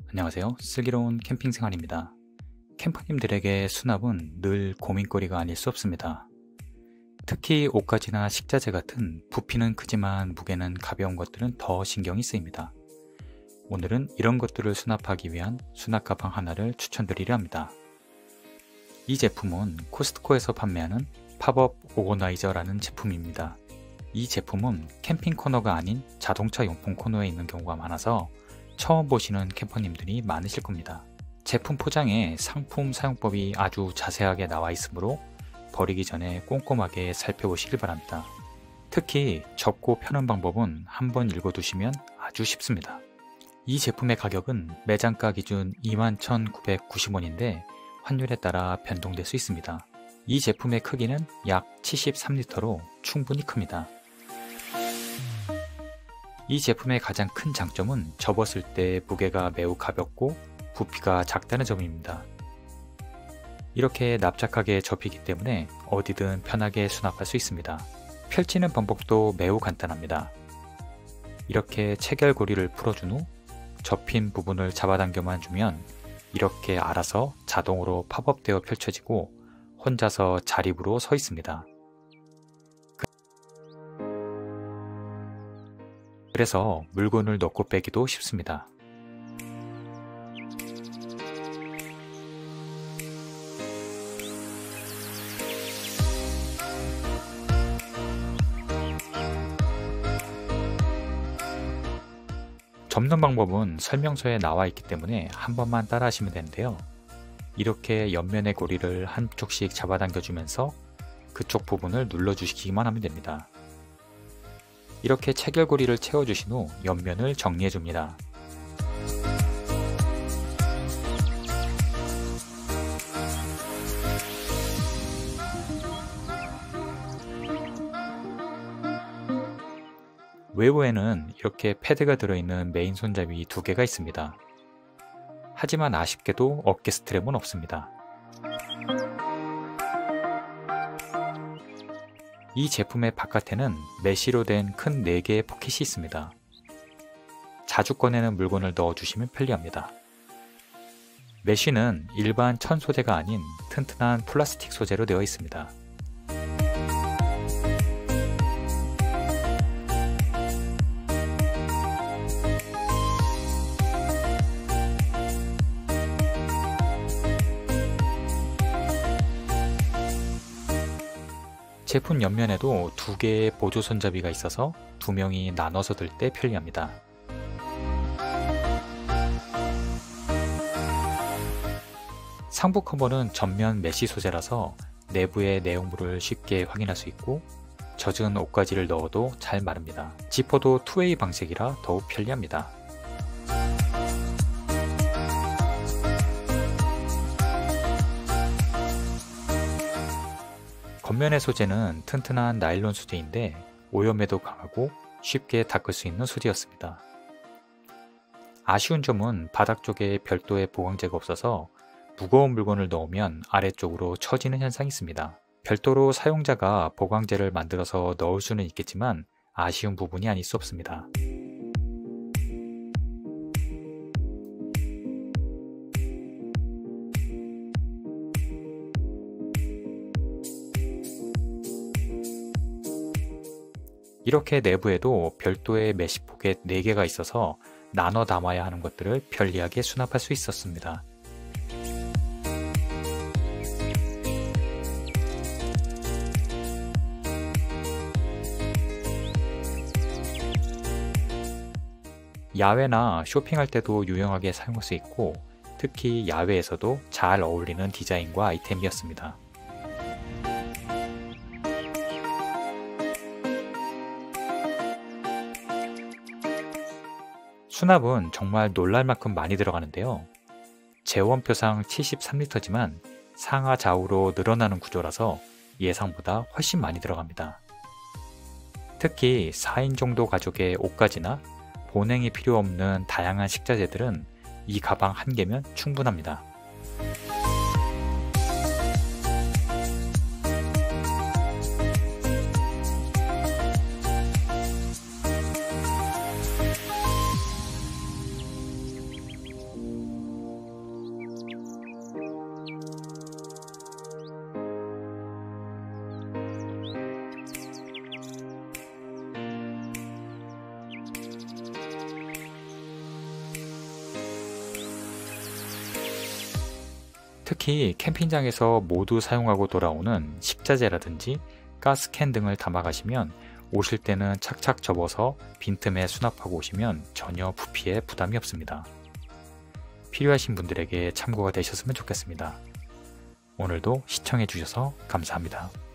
안녕하세요. 슬기로운 캠핑 생활입니다. 캠퍼님들에게 수납은 늘 고민거리가 아닐 수 없습니다. 특히 옷가지나 식자재 같은 부피는 크지만 무게는 가벼운 것들은 더 신경이 쓰입니다. 오늘은 이런 것들을 수납하기 위한 수납 가방 하나를 추천드리려 합니다. 이 제품은 코스트코에서 판매하는 팝업 오거나이저라는 제품입니다. 이 제품은 캠핑 코너가 아닌 자동차 용품 코너에 있는 경우가 많아서 처음 보시는 캠퍼님들이 많으실 겁니다. 제품 포장에 상품 사용법이 아주 자세하게 나와 있으므로 버리기 전에 꼼꼼하게 살펴보시길 바랍니다. 특히 접고 펴는 방법은 한번 읽어두시면 아주 쉽습니다. 이 제품의 가격은 매장가 기준 21,990원인데 환율에 따라 변동될 수 있습니다. 이 제품의 크기는 약 73리터로 충분히 큽니다. 이 제품의 가장 큰 장점은 접었을 때 무게가 매우 가볍고 부피가 작다는 점입니다. 이렇게 납작하게 접히기 때문에 어디든 편하게 수납할 수 있습니다. 펼치는 방법도 매우 간단합니다. 이렇게 체결고리를 풀어준 후 접힌 부분을 잡아당겨만 주면 이렇게 알아서 자동으로 팝업되어 펼쳐지고 혼자서 자립으로 서 있습니다. 그래서 물건을 넣고 빼기도 쉽습니다. 접는 방법은 설명서에 나와 있기 때문에 한 번만 따라 하시면 되는데요. 이렇게 옆면의 고리를 한쪽씩 잡아당겨주면서 그쪽 부분을 눌러주시기만 하면 됩니다. 이렇게 체결고리를 채워주신 후 옆면을 정리해줍니다. 외부에는 이렇게 패드가 들어있는 메인 손잡이 2개가 있습니다. 하지만 아쉽게도 어깨 스트랩은 없습니다. 이 제품의 바깥에는 메쉬로 된 큰 4개의 포켓이 있습니다. 자주 꺼내는 물건을 넣어주시면 편리합니다. 메쉬는 일반 천 소재가 아닌 튼튼한 플라스틱 소재로 되어 있습니다. 제품 옆면에도 2개의 보조 손잡이가 있어서 2명이 나눠서 들 때 편리합니다. 상부 커버는 전면 메쉬 소재라서 내부의 내용물을 쉽게 확인할 수 있고 젖은 옷가지를 넣어도 잘 마릅니다. 지퍼도 투웨이 방식이라 더욱 편리합니다. 겉면의 소재는 튼튼한 나일론 소재인데 오염에도 강하고 쉽게 닦을 수 있는 소재였습니다. 아쉬운 점은 바닥 쪽에 별도의 보강재가 없어서 무거운 물건을 넣으면 아래쪽으로 처지는 현상이 있습니다. 별도로 사용자가 보강재를 만들어서 넣을 수는 있겠지만 아쉬운 부분이 아닐 수 없습니다. 이렇게 내부에도 별도의 메쉬 포켓 4개가 있어서 나눠 담아야 하는 것들을 편리하게 수납할 수 있었습니다. 야외나 쇼핑할 때도 유용하게 사용할 수 있고 특히 야외에서도 잘 어울리는 디자인과 아이템이었습니다. 수납은 정말 놀랄 만큼 많이 들어가는데요. 재원표상 73리터지만 상하 좌우로 늘어나는 구조라서 예상보다 훨씬 많이 들어갑니다. 특히 4인 정도 가족의 옷가지나 보냉이 필요 없는 다양한 식자재들은 이 가방 한 개면 충분합니다. 특히 캠핑장에서 모두 사용하고 돌아오는 식자재라든지 가스캔 등을 담아 가시면 오실 때는 착착 접어서 빈틈에 수납하고 오시면 전혀 부피에 부담이 없습니다. 필요하신 분들에게 참고가 되셨으면 좋겠습니다. 오늘도 시청해 주셔서 감사합니다.